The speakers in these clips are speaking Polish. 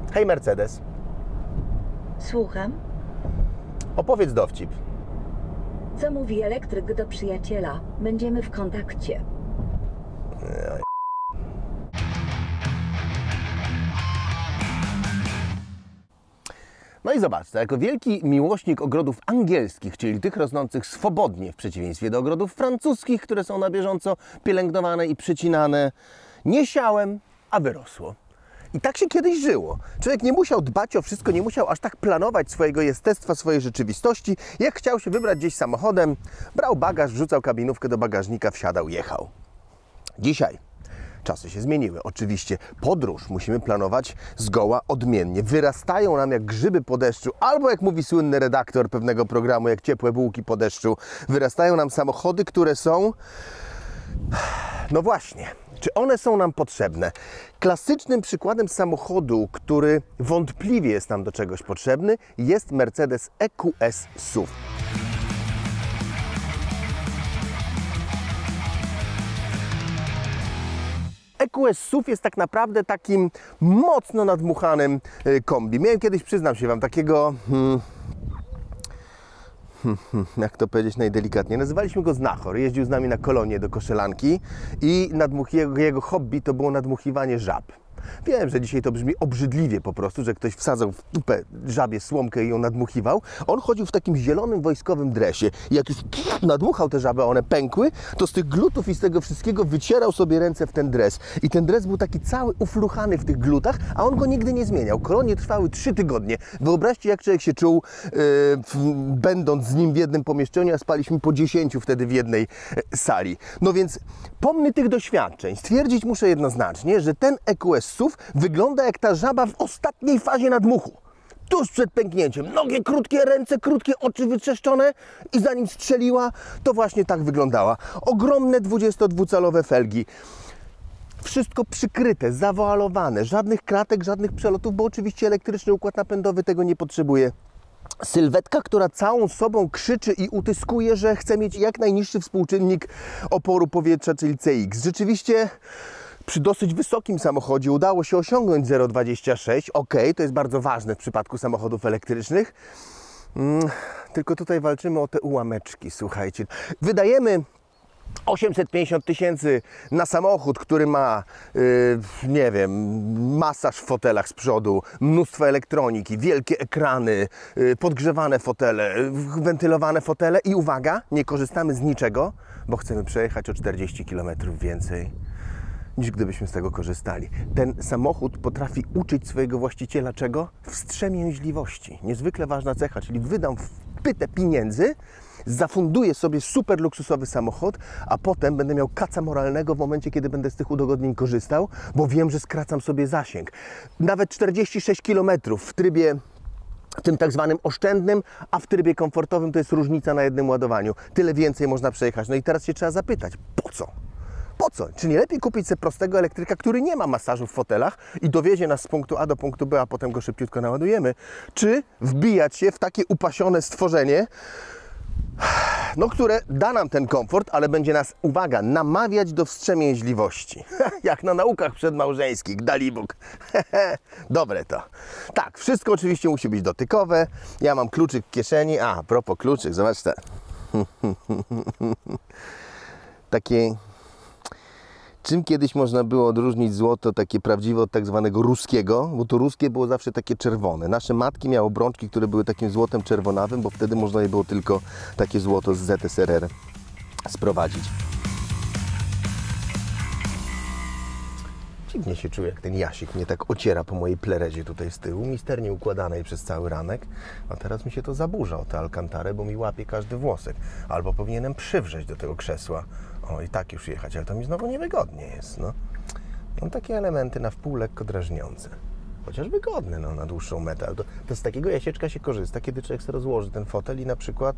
Hej Mercedes. Słucham. Opowiedz dowcip. Co mówi elektryk do przyjaciela? Będziemy w kontakcie. No i zobaczcie, jako wielki miłośnik ogrodów angielskich, czyli tych rosnących swobodnie w przeciwieństwie do ogrodów francuskich, które są na bieżąco pielęgnowane i przycinane, nie siałem, a wyrosło. I tak się kiedyś żyło. Człowiek nie musiał dbać o wszystko, nie musiał aż tak planować swojego jestestwa, swojej rzeczywistości. Jak chciał się wybrać gdzieś samochodem, brał bagaż, wrzucał kabinówkę do bagażnika, wsiadał, jechał. Dzisiaj czasy się zmieniły. Oczywiście podróż musimy planować zgoła odmiennie. Wyrastają nam jak grzyby po deszczu, albo jak mówi słynny redaktor pewnego programu, jak ciepłe bułki po deszczu. Wyrastają nam samochody, które są... No właśnie, czy one są nam potrzebne? Klasycznym przykładem samochodu, który wątpliwie jest nam do czegoś potrzebny, jest Mercedes EQS SUV. EQS SUV jest tak naprawdę takim mocno nadmuchanym kombi. Miałem kiedyś, przyznam się Wam, takiego... jak to powiedzieć najdelikatniej, nazywaliśmy go Znachor. Jeździł z nami na kolonie do Koszelanki i jego hobby to było nadmuchiwanie żab. Wiem, że dzisiaj to brzmi obrzydliwie po prostu, że ktoś wsadzał w dupę żabie słomkę i ją nadmuchiwał. On chodził w takim zielonym wojskowym dresie i jak już nadmuchał te żaby, a one pękły, to z tych glutów i z tego wszystkiego wycierał sobie ręce w ten dres. I ten dres był taki cały ufluchany w tych glutach, a on go nigdy nie zmieniał. Kolonie trwały 3 tygodnie. Wyobraźcie, jak człowiek się czuł, będąc z nim w jednym pomieszczeniu, a spaliśmy po 10 wtedy w jednej sali. No więc pomny tych doświadczeń stwierdzić muszę jednoznacznie, że ten EQS SUV wygląda jak ta żaba w ostatniej fazie nadmuchu. Tuż przed pęknięciem. Nogi krótkie, ręce krótkie, oczy wytrzeszczone i zanim strzeliła, to właśnie tak wyglądała. Ogromne 22-calowe felgi. Wszystko przykryte, zawoalowane. Żadnych kratek, żadnych przelotów, bo oczywiście elektryczny układ napędowy tego nie potrzebuje. Sylwetka, która całą sobą krzyczy i utyskuje, że chce mieć jak najniższy współczynnik oporu powietrza, czyli CX. Rzeczywiście przy dosyć wysokim samochodzie udało się osiągnąć 0,26. Ok, to jest bardzo ważne w przypadku samochodów elektrycznych. Tylko tutaj walczymy o te ułameczki, słuchajcie. Wydajemy 850 000 na samochód, który ma, nie wiem, masaż w fotelach z przodu, mnóstwo elektroniki, wielkie ekrany, podgrzewane fotele, wentylowane fotele i uwaga, nie korzystamy z niczego, bo chcemy przejechać o 40 km więcej niż gdybyśmy z tego korzystali. Ten samochód potrafi uczyć swojego właściciela czego? Wstrzemięźliwości. Niezwykle ważna cecha, czyli wydam pytę pieniędzy, zafunduję sobie super luksusowy samochód, a potem będę miał kaca moralnego w momencie, kiedy będę z tych udogodnień korzystał, bo wiem, że skracam sobie zasięg. Nawet 46 km w trybie tym tak zwanym oszczędnym, a w trybie komfortowym to jest różnica na jednym ładowaniu. Tyle więcej można przejechać. No i teraz się trzeba zapytać, po co? Po co? Czy nie lepiej kupić sobie prostego elektryka, który nie ma masażu w fotelach i dowiezie nas z punktu A do punktu B, a potem go szybciutko naładujemy? Czy wbijać się w takie upasione stworzenie, no, które da nam ten komfort, ale będzie nas, uwaga, namawiać do wstrzemięźliwości. Jak na naukach przedmałżeńskich, Dalibóg. Dobre to. Tak, wszystko oczywiście musi być dotykowe. Ja mam kluczyk w kieszeni. A propos kluczyk, zobacz te. Takie... Czym kiedyś można było odróżnić złoto takie prawdziwe od tak zwanego ruskiego? Bo to ruskie było zawsze takie czerwone. Nasze matki miały obrączki, które były takim złotem czerwonawym, bo wtedy można je było tylko takie złoto z ZSRR sprowadzić. Dziwnie się czuję, jak ten Jasik mnie tak ociera po mojej plerezie tutaj z tyłu, misternie układanej przez cały ranek, a teraz mi się to zaburza o tę alkantarę, bo mi łapie każdy włosek. Albo powinienem przywrzeć do tego krzesła. O, i tak już jechać, ale to mi znowu niewygodnie jest, no. Mam takie elementy na wpół lekko drażniące. Chociaż wygodne, no, na dłuższą metę. To z takiego Jasieczka się korzysta, kiedy człowiek sobie rozłoży ten fotel i na przykład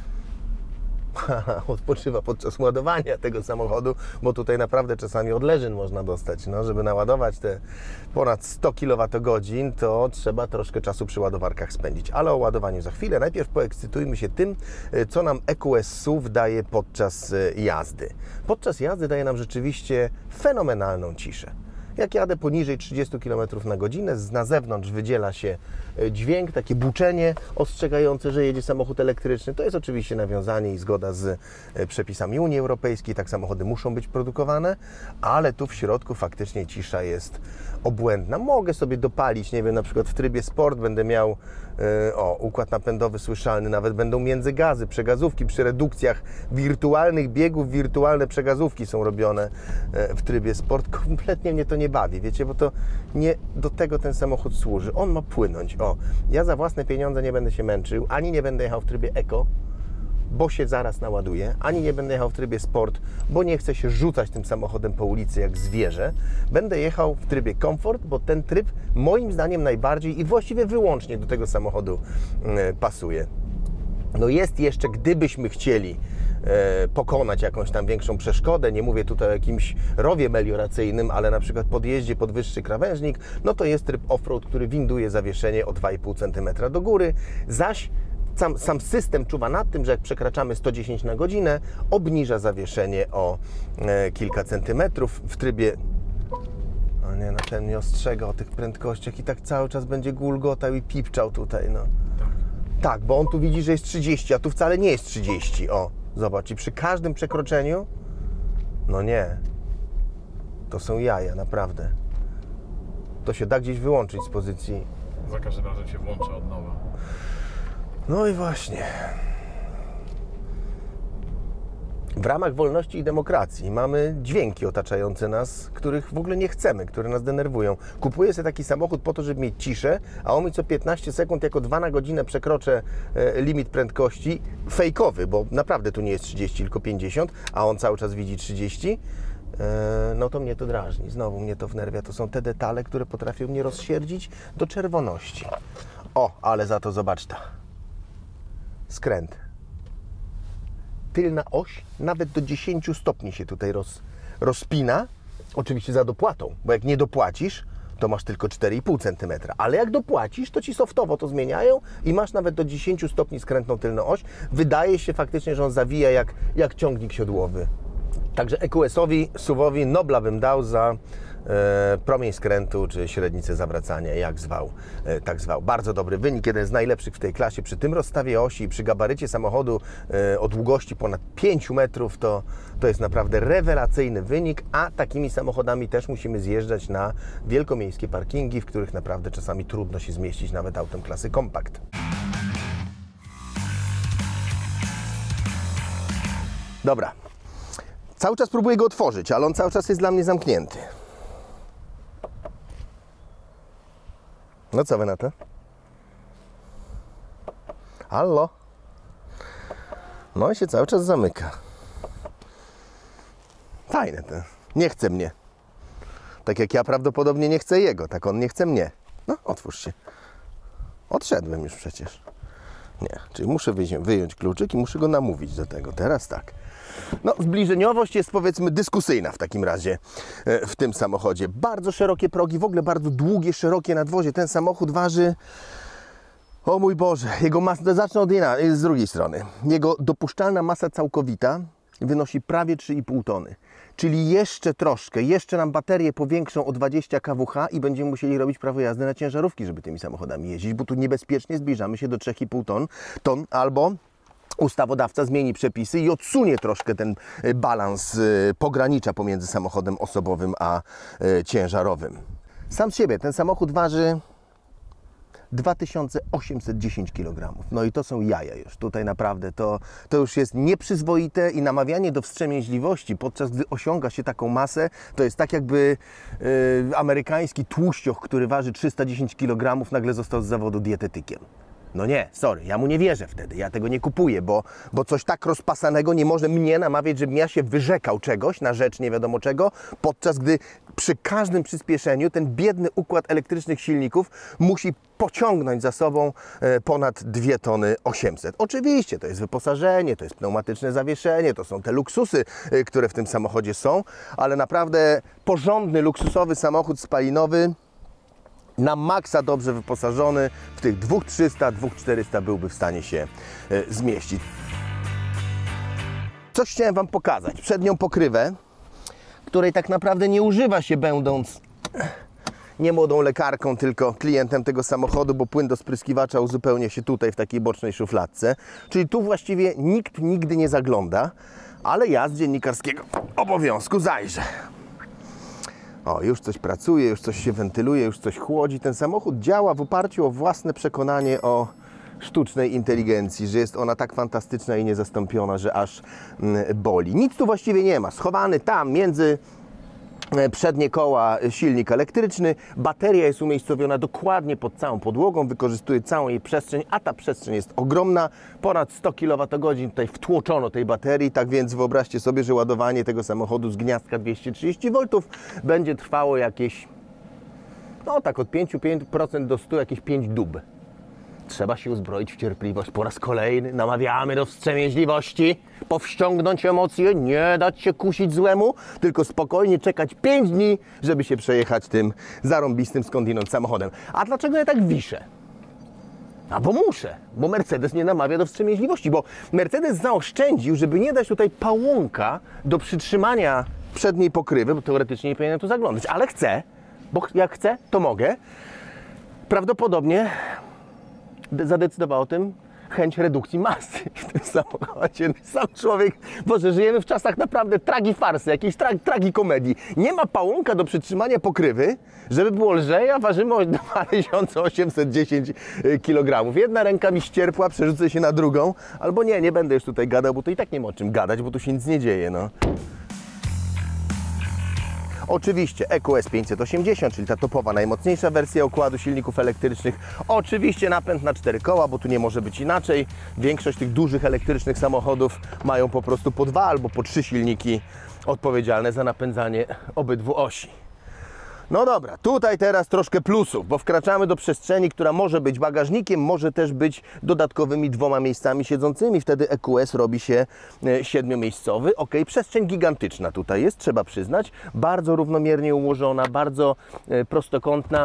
odpoczywa podczas ładowania tego samochodu, bo tutaj naprawdę czasami odleżyn można dostać. No, żeby naładować te ponad 100 kWh, to trzeba troszkę czasu przy ładowarkach spędzić. Ale o ładowaniu za chwilę. Najpierw poekscytujmy się tym, co nam EQS SUV daje podczas jazdy. Podczas jazdy daje nam rzeczywiście fenomenalną ciszę. Jak jadę poniżej 30 km na godzinę, na zewnątrz wydziela się dźwięk, takie buczenie ostrzegające, że jedzie samochód elektryczny. To jest oczywiście nawiązanie i zgoda z przepisami Unii Europejskiej. Tak samochody muszą być produkowane, ale tu w środku faktycznie cisza jest obłędna. Mogę sobie dopalić, nie wiem, na przykład w trybie sport będę miał układ napędowy słyszalny, nawet będą międzygazy, przegazówki przy redukcjach wirtualnych biegów, wirtualne przegazówki są robione w trybie sport. Kompletnie mnie to nie bawi, wiecie, bo to nie do tego ten samochód służy. On ma płynąć. Ja za własne pieniądze nie będę się męczył, ani nie będę jechał w trybie eko, bo się zaraz naładuję, ani nie będę jechał w trybie sport, bo nie chcę się rzucać tym samochodem po ulicy jak zwierzę. Będę jechał w trybie komfort, bo ten tryb moim zdaniem najbardziej i właściwie wyłącznie do tego samochodu pasuje. No jest jeszcze, gdybyśmy chcieli pokonać jakąś tam większą przeszkodę, nie mówię tutaj o jakimś rowie melioracyjnym, ale na przykład podjeździe pod wyższy krawężnik, no to jest tryb off-road, który winduje zawieszenie o 2,5 cm do góry, zaś sam system czuwa nad tym, że jak przekraczamy 110 na godzinę, obniża zawieszenie o kilka centymetrów w trybie... O nie, no ten nie ostrzega o tych prędkościach i tak cały czas będzie gulgotał i pipczał tutaj, no. Tak, bo on tu widzi, że jest 30, a tu wcale nie jest 30. Zobacz, i przy każdym przekroczeniu... No nie. To są jaja, naprawdę. To się da gdzieś wyłączyć z pozycji... Za każdym razem się włącza od nowa. No i właśnie. W ramach wolności i demokracji mamy dźwięki otaczające nas, których w ogóle nie chcemy, które nas denerwują. Kupuję sobie taki samochód po to, żeby mieć ciszę, a on mi co 15 sekund jako 2 na godzinę przekroczę limit prędkości fejkowy, bo naprawdę tu nie jest 30, tylko 50, a on cały czas widzi 30. No to mnie to drażni, znowu mnie to wnerwia. To są te detale, które potrafią mnie rozsierdzić do czerwoności. Ale za to zobacz ta. Skręt. Tylna oś nawet do 10 stopni się tutaj rozpina. Oczywiście za dopłatą, bo jak nie dopłacisz, to masz tylko 4,5 cm. Ale jak dopłacisz, to ci softowo to zmieniają i masz nawet do 10 stopni skrętną tylną oś. Wydaje się faktycznie, że on zawija jak ciągnik siodłowy. Także EQS-owi, SUV-owi Nobla bym dał za promień skrętu, czy średnicę zawracania, jak zwał, tak zwał. Bardzo dobry wynik, jeden z najlepszych w tej klasie. Przy tym rozstawie osi i przy gabarycie samochodu o długości ponad 5 metrów, to jest naprawdę rewelacyjny wynik, a takimi samochodami też musimy zjeżdżać na wielkomiejskie parkingi, w których naprawdę czasami trudno się zmieścić nawet autem klasy kompakt. Dobra. Cały czas próbuję go otworzyć, ale on cały czas jest dla mnie zamknięty. No co wy na to? Hallo? No i się cały czas zamyka. Fajne to. Nie chce mnie. Tak jak ja prawdopodobnie nie chcę jego, tak on nie chce mnie. No, otwórz się. Odszedłem już przecież. Nie, czyli muszę wyjąć kluczyk i muszę go namówić do tego. Teraz tak. No, zbliżeniowość jest powiedzmy dyskusyjna w takim razie w tym samochodzie. Bardzo szerokie progi, w ogóle bardzo długie, szerokie nadwozie. Ten samochód waży, o mój Boże, jego masa, zacznę z drugiej strony. Jego dopuszczalna masa całkowita wynosi prawie 3,5 tony. Czyli jeszcze troszkę, jeszcze nam baterie powiększą o 20 kWh i będziemy musieli robić prawo jazdy na ciężarówki, żeby tymi samochodami jeździć, bo tu niebezpiecznie zbliżamy się do 3,5 ton albo ustawodawca zmieni przepisy i odsunie troszkę ten balans pogranicza pomiędzy samochodem osobowym a ciężarowym. Sam z siebie ten samochód waży 2810 kg. No i to są jaja już. Tutaj naprawdę to już jest nieprzyzwoite i namawianie do wstrzemięźliwości, podczas gdy osiąga się taką masę, to jest tak jakby amerykański tłuścioch, który waży 310 kg, nagle został z zawodu dietetykiem. No nie, sorry, ja mu nie wierzę wtedy, ja tego nie kupuję, bo coś tak rozpasanego nie może mnie namawiać, żebym ja się wyrzekał czegoś na rzecz nie wiadomo czego, podczas gdy przy każdym przyspieszeniu ten biedny układ elektrycznych silników musi pociągnąć za sobą ponad 2 tony 800. Oczywiście to jest wyposażenie, to jest pneumatyczne zawieszenie, to są te luksusy, które w tym samochodzie są, ale naprawdę porządny, luksusowy samochód spalinowy, na maksa dobrze wyposażony, w tych 2300, 2400 byłby w stanie się zmieścić. Coś chciałem Wam pokazać. Przednią pokrywę, której tak naprawdę nie używa się będąc nie młodą lekarką, tylko klientem tego samochodu, bo płyn do spryskiwacza uzupełnia się tutaj w takiej bocznej szufladce. Czyli tu właściwie nikt nigdy nie zagląda, ale ja z dziennikarskiego obowiązku zajrzę. O, już coś pracuje, już coś się wentyluje, już coś chłodzi. Ten samochód działa w oparciu o własne przekonanie o sztucznej inteligencji, że jest ona tak fantastyczna i niezastąpiona, że aż boli. Nic tu właściwie nie ma. Schowany tam między przednie koła silnik elektryczny, bateria jest umiejscowiona dokładnie pod całą podłogą, wykorzystuje całą jej przestrzeń, a ta przestrzeń jest ogromna, ponad 100 kWh tutaj wtłoczono tej baterii, tak więc wyobraźcie sobie, że ładowanie tego samochodu z gniazdka 230 V będzie trwało jakieś, no tak od 5% do 100, jakieś 5 dób. Trzeba się uzbroić w cierpliwość. Po raz kolejny namawiamy do wstrzemięźliwości, powściągnąć emocje, nie dać się kusić złemu, tylko spokojnie czekać 5 dni, żeby się przejechać tym zarąbistym skądinąd samochodem. A dlaczego ja tak wiszę? A bo muszę, bo Mercedes nie namawia do wstrzemięźliwości, bo Mercedes zaoszczędził, żeby nie dać tutaj pałąka do przytrzymania przedniej pokrywy, bo teoretycznie nie powinienem tu zaglądać, ale chcę, bo jak chcę, to mogę. Prawdopodobnie zadecydowała o tym chęć redukcji masy w tym samochodzie. Sam człowiek, Boże, żyjemy w czasach naprawdę tragifarsy, jakiejś tragikomedii. Nie ma pałąka do przytrzymania pokrywy, żeby było lżej, a ważymy 2810 kg. Jedna ręka mi ścierpła, przerzucę się na drugą, albo nie będę już tutaj gadał, bo to i tak nie ma o czym gadać, bo tu się nic nie dzieje, no. Oczywiście EQS 580, czyli ta topowa, najmocniejsza wersja układu silników elektrycznych. Oczywiście napęd na 4 koła, bo tu nie może być inaczej. Większość tych dużych elektrycznych samochodów mają po prostu po 2 albo po 3 silniki odpowiedzialne za napędzanie obydwu osi. No dobra, tutaj teraz troszkę plusów, bo wkraczamy do przestrzeni, która może być bagażnikiem, może też być dodatkowymi 2 miejscami siedzącymi. Wtedy EQS robi się 7-miejscowy. Ok, przestrzeń gigantyczna tutaj jest, trzeba przyznać. Bardzo równomiernie ułożona, bardzo prostokątna.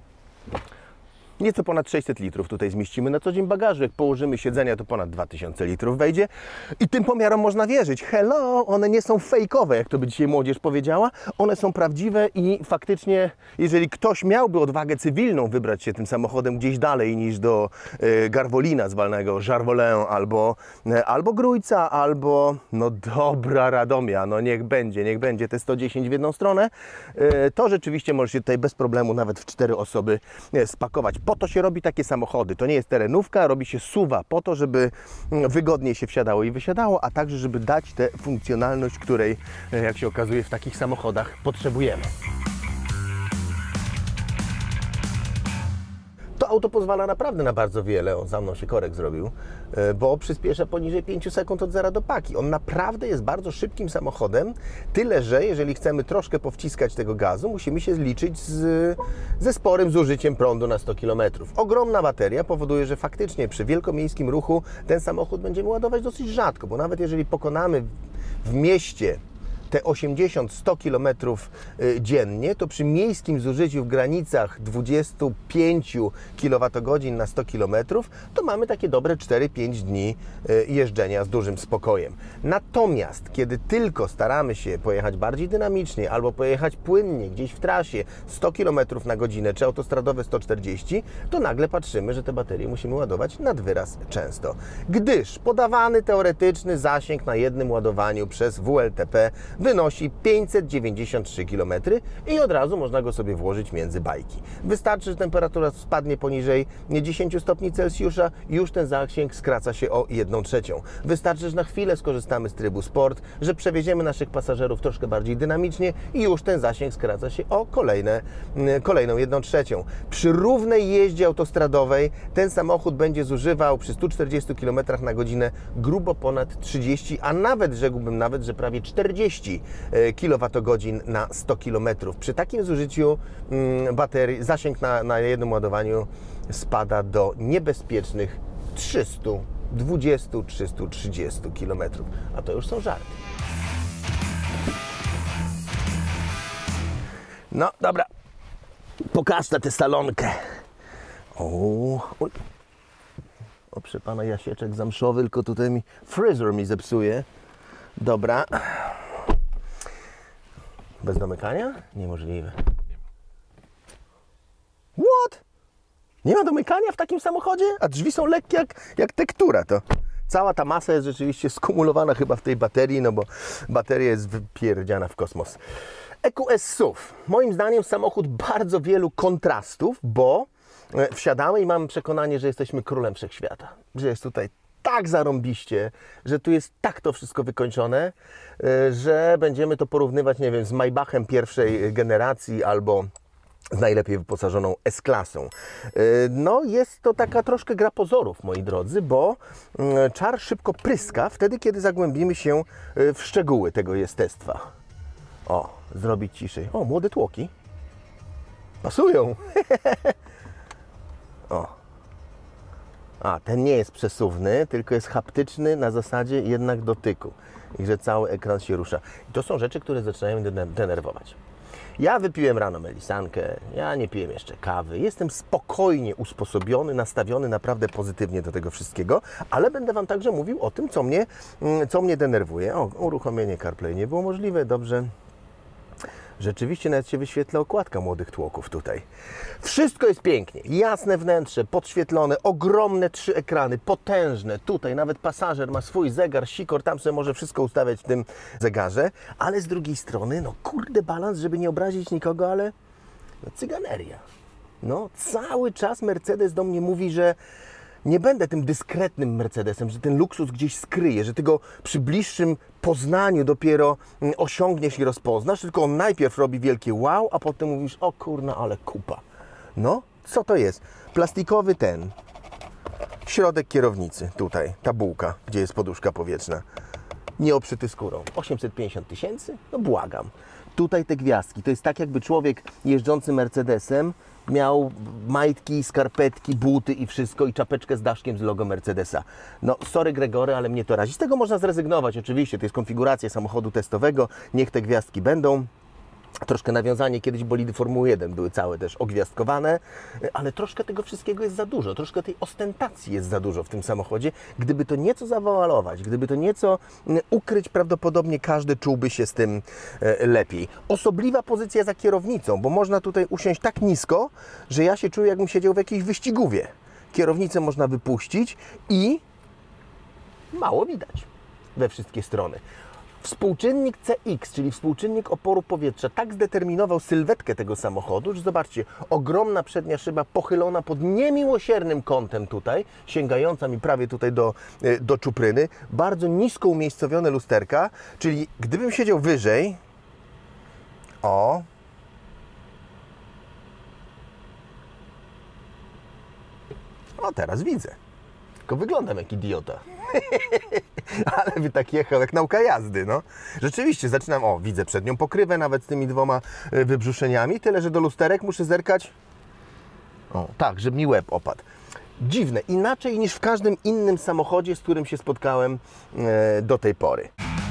Nieco ponad 600 litrów tutaj zmieścimy na co dzień bagażu. Jak położymy siedzenia, to ponad 2000 litrów wejdzie. I tym pomiarom można wierzyć. Hello, one nie są fejkowe, jak to by dzisiaj młodzież powiedziała. One są prawdziwe i faktycznie, jeżeli ktoś miałby odwagę cywilną wybrać się tym samochodem gdzieś dalej niż do Garwolina zwanego Jarvolin, albo Grójca, albo, no dobra, Radomia, no niech będzie te 110 w jedną stronę, to rzeczywiście może się tutaj bez problemu nawet w 4 osoby spakować. Po to się robi takie samochody. To nie jest terenówka, robi się SUV-a po to, żeby wygodniej się wsiadało i wysiadało, a także żeby dać tę funkcjonalność, której, jak się okazuje, w takich samochodach potrzebujemy. To auto pozwala naprawdę na bardzo wiele. On za mną się korek zrobił, bo przyspiesza poniżej 5 sekund od zera do paki. On naprawdę jest bardzo szybkim samochodem, tyle że jeżeli chcemy troszkę powciskać tego gazu, musimy się zliczyć ze sporym zużyciem prądu na 100 km. Ogromna bateria powoduje, że faktycznie przy wielkomiejskim ruchu ten samochód będziemy ładować dosyć rzadko, bo nawet jeżeli pokonamy w mieście te 80-100 km dziennie, to przy miejskim zużyciu w granicach 25 kWh na 100 km, to mamy takie dobre 4-5 dni jeżdżenia z dużym spokojem. Natomiast kiedy tylko staramy się pojechać bardziej dynamicznie albo pojechać płynnie gdzieś w trasie 100 km na godzinę czy autostradowe 140, to nagle patrzymy, że te baterie musimy ładować nad wyraz często. Gdyż podawany teoretyczny zasięg na jednym ładowaniu przez WLTP wynosi 593 km i od razu można go sobie włożyć między bajki. Wystarczy, że temperatura spadnie poniżej 10 stopni Celsjusza i już ten zasięg skraca się o 1/3. Wystarczy, że na chwilę skorzystamy z trybu sport, że przewieziemy naszych pasażerów troszkę bardziej dynamicznie i już ten zasięg skraca się o kolejną 1/3. Przy równej jeździe autostradowej ten samochód będzie zużywał przy 140 km na godzinę grubo ponad 30, a nawet rzekłbym że prawie 40 kWh na 100 km. Przy takim zużyciu baterii zasięg na jednym ładowaniu spada do niebezpiecznych 320-330 km. A to już są żarty. No dobra, pokażę tę salonkę. O, proszę pana, jasieczek zamszowy, tylko tutaj mi fryzur mi zepsuje. Dobra. Bez domykania? Niemożliwe. Nie ma domykania w takim samochodzie? A drzwi są lekkie jak tektura to. Cała ta masa jest rzeczywiście skumulowana chyba w tej baterii, no bo bateria jest wypierdziana w kosmos. EQS SUV. Moim zdaniem samochód bardzo wielu kontrastów, bo wsiadamy i mamy przekonanie, że jesteśmy królem wszechświata. Że jest tutaj tak zarąbiście, że tu jest tak to wszystko wykończone, że będziemy to porównywać, nie wiem, z Maybachem pierwszej generacji albo z najlepiej wyposażoną S-klasą. No jest to taka troszkę gra pozorów, moi drodzy, bo czar szybko pryska wtedy, kiedy zagłębimy się w szczegóły tego jestestwa. O, zrobić ciszej. O, młode tłoki. Pasują. O. A, ten nie jest przesuwny, tylko jest haptyczny na zasadzie jednak dotyku. I że cały ekran się rusza. I to są rzeczy, które zaczynają mnie denerwować. Ja wypiłem rano melisankę, ja nie piłem jeszcze kawy. Jestem spokojnie usposobiony, nastawiony naprawdę pozytywnie do tego wszystkiego, ale będę Wam także mówił o tym, co mnie denerwuje. O, uruchomienie CarPlay nie było możliwe, dobrze. Rzeczywiście nawet się wyświetla okładka młodych tłoków tutaj. Wszystko jest pięknie, jasne wnętrze, podświetlone, ogromne 3 ekrany, potężne. Tutaj nawet pasażer ma swój zegar, sikor, tam sobie może wszystko ustawiać w tym zegarze. Ale z drugiej strony, no kurde balans, żeby nie obrazić nikogo, ale no, cyganeria. No cały czas Mercedes do mnie mówi, że nie będę tym dyskretnym Mercedesem, że ten luksus gdzieś skryje, że tego przy bliższym poznaniu dopiero osiągniesz i rozpoznasz, tylko on najpierw robi wielkie wow, a potem mówisz, o kurna, ale kupa. No, co to jest? Plastikowy środek kierownicy, tutaj, ta bułka, gdzie jest poduszka powietrzna, nieobszyty skórą. 850 000? No błagam. Tutaj te gwiazdki, to jest tak jakby człowiek jeżdżący Mercedesem miał majtki, skarpetki, buty i wszystko i czapeczkę z daszkiem z logo Mercedesa. No sorry Gregory, ale mnie to razi. Z tego można zrezygnować oczywiście, to jest konfiguracja samochodu testowego, niech te gwiazdki będą. Troszkę nawiązanie, kiedyś bolidy Formuły 1 były całe też ogwiazdkowane, ale troszkę tego wszystkiego jest za dużo, troszkę tej ostentacji jest za dużo w tym samochodzie. Gdyby to nieco zawalować, gdyby to nieco ukryć, prawdopodobnie każdy czułby się z tym lepiej. Osobliwa pozycja za kierownicą, bo można tutaj usiąść tak nisko, że ja się czuję, jakbym siedział w jakiejś wyścigówie. Kierownicę można wypuścić i mało widać we wszystkie strony. Współczynnik CX, czyli współczynnik oporu powietrza, tak zdeterminował sylwetkę tego samochodu, że zobaczcie, ogromna przednia szyba pochylona pod niemiłosiernym kątem tutaj, sięgająca mi prawie tutaj do czupryny, bardzo nisko umiejscowione lusterka, czyli gdybym siedział wyżej, o, teraz widzę, tylko wyglądam jak idiota. Ale by tak jechał, jak nauka jazdy, no. Rzeczywiście, zaczynam, o, widzę przednią pokrywę, nawet z tymi 2 wybrzuszeniami, tyle, że do lusterek muszę zerkać, o, tak, żeby mi łeb opadł. Dziwne, inaczej niż w każdym innym samochodzie, z którym się spotkałem do tej pory.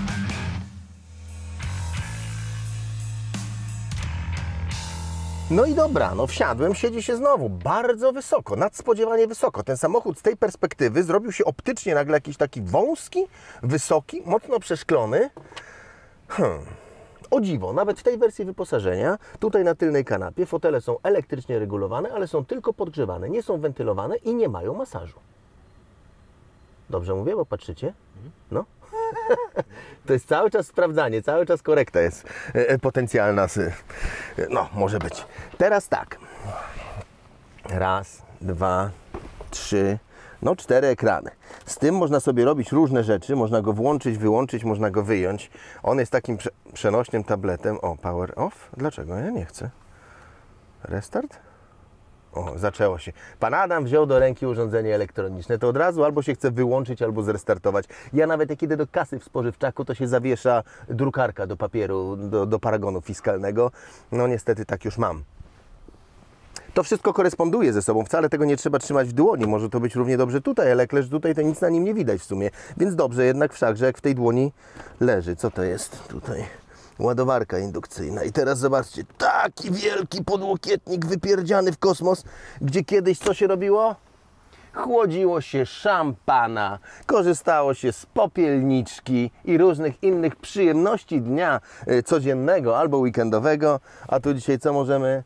No i dobra, no wsiadłem, siedzi się znowu bardzo wysoko, nadspodziewanie wysoko. Ten samochód z tej perspektywy zrobił się optycznie nagle jakiś taki wąski, wysoki, mocno przeszklony. O dziwo, nawet w tej wersji wyposażenia, tutaj na tylnej kanapie fotele są elektrycznie regulowane, ale są tylko podgrzewane, nie są wentylowane i nie mają masażu. Dobrze mówię, bo patrzycie? No. To jest cały czas sprawdzanie, cały czas korekta jest potencjalna. No, może być. Teraz tak. 1, 2, 3, no 4 ekrany. Z tym można sobie robić różne rzeczy, można go włączyć, wyłączyć, można go wyjąć. On jest takim przenośnym tabletem. O, power off? Dlaczego? Ja nie chcę. Restart? O, zaczęło się. Pan Adam wziął do ręki urządzenie elektroniczne, to od razu albo się chce wyłączyć, albo zrestartować. Ja nawet jak idę do kasy w spożywczaku, to się zawiesza drukarka do papieru, do paragonu fiskalnego. No niestety tak już mam. To wszystko koresponduje ze sobą, wcale tego nie trzeba trzymać w dłoni. Może to być równie dobrze tutaj, ale jak leży tutaj, to nic na nim nie widać w sumie. Więc dobrze jednak wszakże, jak w tej dłoni leży. Co to jest tutaj? Ładowarka indukcyjna. I teraz zobaczcie, taki wielki podłokietnik wypierdziany w kosmos, gdzie kiedyś co się robiło? Chłodziło się szampana, korzystało się z popielniczki i różnych innych przyjemności dnia codziennego albo weekendowego. A tu dzisiaj co możemy?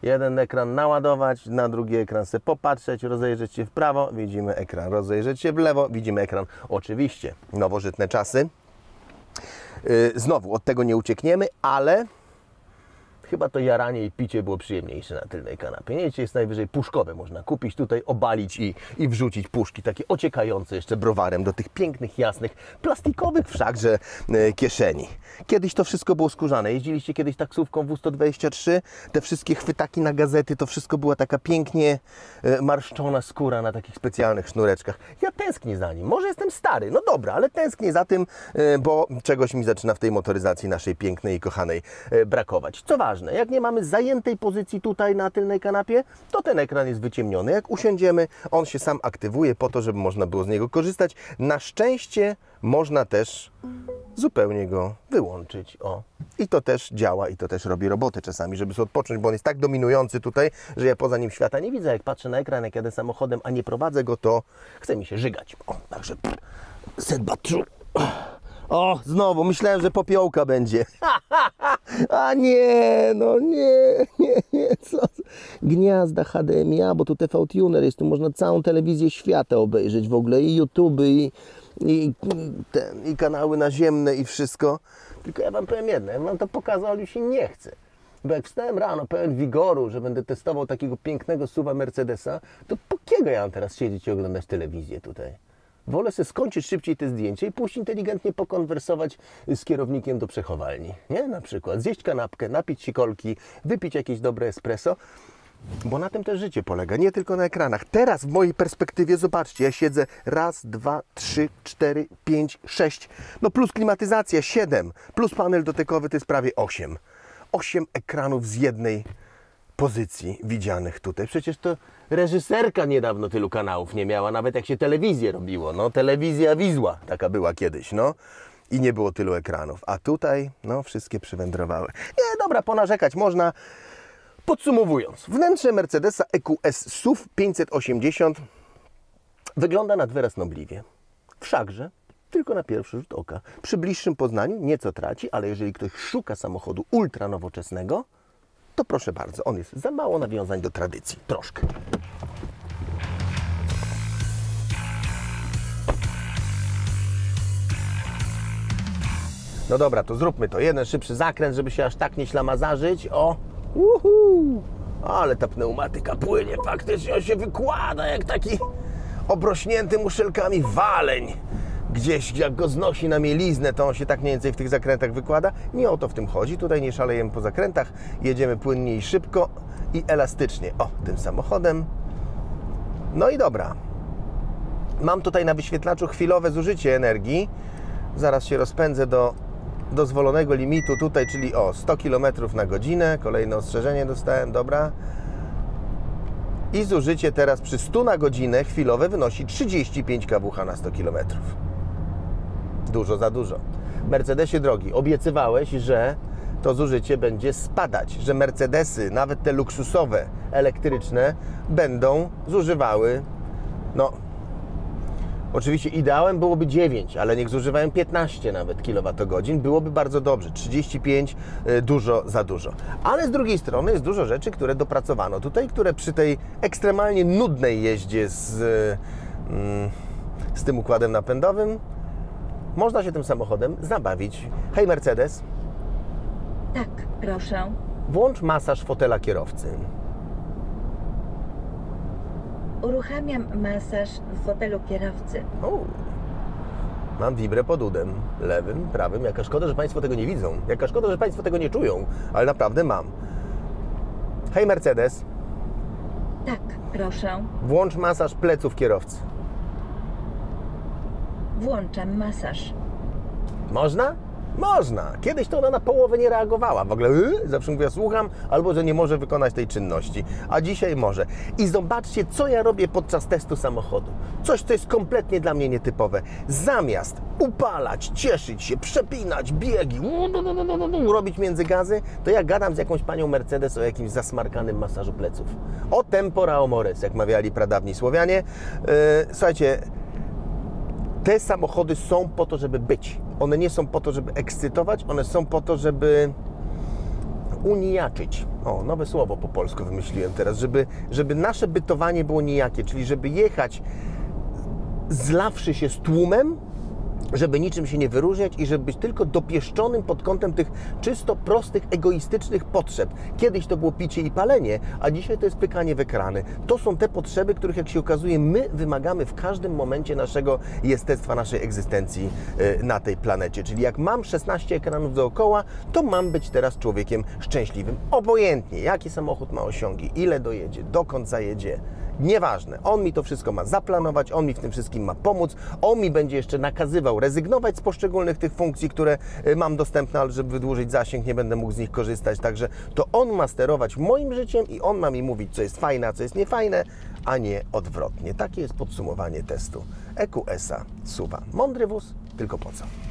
Jeden ekran naładować, na drugi ekran sobie popatrzeć, rozejrzeć się w prawo, widzimy ekran, rozejrzeć się w lewo, widzimy ekran. Oczywiście, nowożytne czasy. Znowu, od tego nie uciekniemy, ale chyba to jaranie i picie było przyjemniejsze na tylnej kanapie. Nie, jest najwyżej puszkowe można kupić, tutaj obalić i wrzucić puszki, takie ociekające jeszcze browarem do tych pięknych, jasnych, plastikowych wszakże kieszeni. Kiedyś to wszystko było skórzane. Jeździliście kiedyś taksówką W123, te wszystkie chwytaki na gazety, to wszystko była taka pięknie marszczona skóra na takich specjalnych sznureczkach. Ja tęsknię za nim. Może jestem stary, no dobra, ale tęsknię za tym, bo czegoś mi zaczyna w tej motoryzacji naszej pięknej i kochanej brakować. Co ważne, jak nie mamy zajętej pozycji tutaj na tylnej kanapie, to ten ekran jest wyciemniony. Jak usiądziemy, on się sam aktywuje po to, żeby można było z niego korzystać. Na szczęście można też zupełnie go wyłączyć. O. I to też działa i to też robi robotę czasami, żeby sobie odpocząć, bo on jest tak dominujący tutaj, że ja poza nim świata nie widzę. Jak patrzę na ekran, jak jadę samochodem, a nie prowadzę go, to chce mi się żygać. O, także set battery. O, znowu, myślałem, że popiołka będzie. A nie, no nie, co? Gniazda HDMI, bo tu TV Tuner jest, tu można całą telewizję świata obejrzeć w ogóle, i YouTube, i kanały naziemne i wszystko. Tylko ja Wam powiem jedno, ja Wam to pokazał, ale już się nie chcę. Bo jak wstałem rano pełen wigoru, że będę testował takiego pięknego SUV-a Mercedesa, to po kiego ja mam teraz siedzieć i oglądać telewizję tutaj? Wolę sobie skończyć szybciej te zdjęcia i pójść inteligentnie pokonwersować z kierownikiem do przechowalni. Nie? Na przykład zjeść kanapkę, napić się kolki, wypić jakieś dobre espresso, bo na tym też życie polega, nie tylko na ekranach. Teraz w mojej perspektywie, zobaczcie, ja siedzę raz, dwa, trzy, cztery, pięć, sześć, no plus klimatyzacja 7, plus panel dotykowy to jest prawie 8. 8 ekranów z jednej pozycji widzianych tutaj. Przecież to reżyserka niedawno tylu kanałów nie miała, nawet jak się telewizję robiło. No, telewizja Wizła taka była kiedyś, no. I nie było tylu ekranów. A tutaj, no, wszystkie przywędrowały. Nie, dobra, ponarzekać można. Podsumowując, wnętrze Mercedesa EQS SUV 580 wygląda nad wyraz nobliwie. Wszakże, tylko na pierwszy rzut oka. Przy bliższym poznaniu nieco traci, ale jeżeli ktoś szuka samochodu ultra nowoczesnego, to proszę bardzo, on jest za mało nawiązań do tradycji. Troszkę. No dobra, to zróbmy to. Jeden szybszy zakręt, żeby się aż tak nie ślamazarzyć. O! Uhu! Ale ta pneumatyka płynie. Faktycznie on się wykłada jak taki obrośnięty muszelkami waleń. Gdzieś jak go znosi na mieliznę, to on się tak mniej więcej w tych zakrętach wykłada. Nie o to w tym chodzi. Tutaj nie szalejemy po zakrętach. Jedziemy płynnie i szybko i elastycznie. O, tym samochodem. No i dobra. Mam tutaj na wyświetlaczu chwilowe zużycie energii. Zaraz się rozpędzę do dozwolonego limitu tutaj, czyli o 100 km na godzinę. Kolejne ostrzeżenie dostałem, dobra. I zużycie teraz przy 100 na godzinę chwilowe wynosi 35 kWh na 100 km. Dużo za dużo. Mercedesie drogi, obiecywałeś, że to zużycie będzie spadać, że Mercedesy, nawet te luksusowe, elektryczne, będą zużywały, no, oczywiście ideałem byłoby 9, ale niech zużywają 15 nawet kWh, byłoby bardzo dobrze. 35 dużo za dużo. Ale z drugiej strony jest dużo rzeczy, które dopracowano tutaj, które przy tej ekstremalnie nudnej jeździe z tym układem napędowym można się tym samochodem zabawić. Hej Mercedes. Tak, proszę. Włącz masaż fotela kierowcy. Uruchamiam masaż w fotelu kierowcy. O, mam wibrę pod udem. Lewym, prawym. Jaka szkoda, że Państwo tego nie widzą. Jaka szkoda, że Państwo tego nie czują. Ale naprawdę mam. Hej Mercedes. Tak, proszę. Włącz masaż pleców kierowcy. Włączam masaż. Można? Można. Kiedyś to ona na połowę nie reagowała. W ogóle zawsze mówiła słucham, albo że nie może wykonać tej czynności. A dzisiaj może. I zobaczcie, co ja robię podczas testu samochodu. Coś, co jest kompletnie dla mnie nietypowe. Zamiast upalać, cieszyć się, przepinać, biegi, robić między gazy, to ja gadam z jakąś panią Mercedes o jakimś zasmarkanym masażu pleców. O tempora amores, jak mawiali pradawni Słowianie. Słuchajcie, te samochody są po to, żeby być. One nie są po to, żeby ekscytować, one są po to, żeby unijaczyć. O, nowe słowo po polsku wymyśliłem teraz, żeby nasze bytowanie było nijakie, czyli żeby jechać zlawszy się z tłumem, żeby niczym się nie wyróżniać i żeby być tylko dopieszczonym pod kątem tych czysto prostych, egoistycznych potrzeb. Kiedyś to było picie i palenie, a dzisiaj to jest pykanie w ekrany. To są te potrzeby, których, jak się okazuje, my wymagamy w każdym momencie naszego jestestwa, naszej egzystencji na tej planecie. Czyli jak mam 16 ekranów dookoła, to mam być teraz człowiekiem szczęśliwym. Obojętnie, jaki samochód ma osiągi, ile dojedzie, dokąd zajedzie. Nieważne, on mi to wszystko ma zaplanować, on mi w tym wszystkim ma pomóc, on mi będzie jeszcze nakazywał rezygnować z poszczególnych tych funkcji, które mam dostępne, ale żeby wydłużyć zasięg, nie będę mógł z nich korzystać, także to on ma sterować moim życiem i on ma mi mówić, co jest fajne, a co jest niefajne, a nie odwrotnie. Takie jest podsumowanie testu EQS-a SUV-a. Mądry wóz, tylko po co?